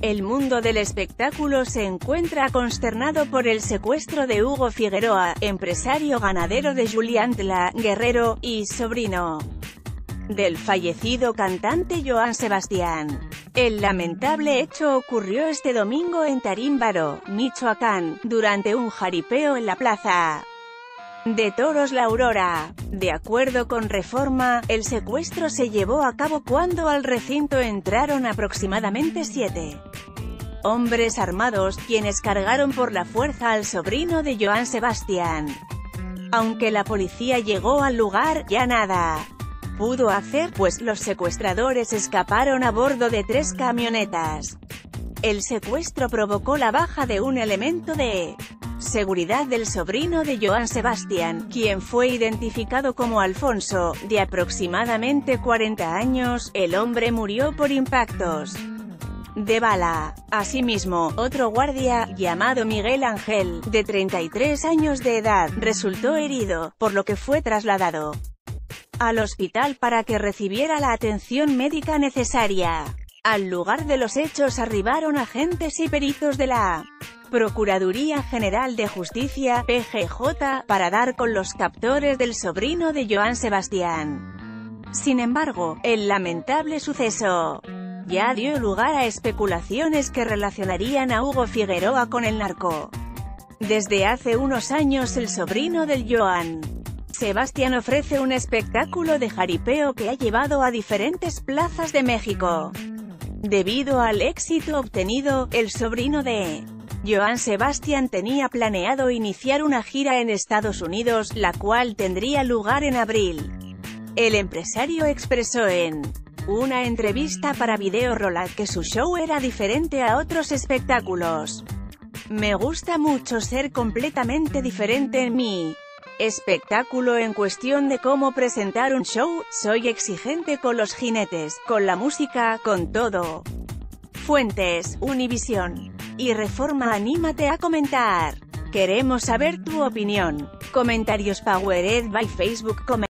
El mundo del espectáculo se encuentra consternado por el secuestro de Hugo Figueroa, empresario ganadero de Juliantla, Guerrero, y sobrino del fallecido cantante Joan Sebastián. El lamentable hecho ocurrió este domingo en Tarímbaro, Michoacán, durante un jaripeo en la plaza de toros La Aurora. De acuerdo con Reforma, el secuestro se llevó a cabo cuando al recinto entraron aproximadamente 7 hombres armados, quienes cargaron por la fuerza al sobrino de Joan Sebastián. Aunque la policía llegó al lugar, ya nada pudo hacer, pues los secuestradores escaparon a bordo de 3 camionetas. El secuestro provocó la baja de un elemento de seguridad del sobrino de Joan Sebastián, quien fue identificado como Alfonso, de aproximadamente 40 años. El hombre murió por impactos de bala. Asimismo, otro guardia, llamado Miguel Ángel, de 33 años de edad, resultó herido, por lo que fue trasladado al hospital para que recibiera la atención médica necesaria. Al lugar de los hechos arribaron agentes y peritos de la Procuraduría General de Justicia, PGJ, para dar con los captores del sobrino de Joan Sebastián. Sin embargo, el lamentable suceso ya dio lugar a especulaciones que relacionarían a Hugo Figueroa con el narco. Desde hace unos años el sobrino del Joan Sebastián ofrece un espectáculo de jaripeo que ha llevado a diferentes plazas de México. Debido al éxito obtenido, el sobrino de Joan Sebastián tenía planeado iniciar una gira en Estados Unidos, la cual tendría lugar en abril. El empresario expresó en una entrevista para Video Rola que su show era diferente a otros espectáculos. Me gusta mucho ser completamente diferente en mi espectáculo en cuestión de cómo presentar un show. Soy exigente con los jinetes, con la música, con todo. Fuentes: Univisión y Reforma. Anímate a comentar. Queremos saber tu opinión. Comentarios powered by Facebook.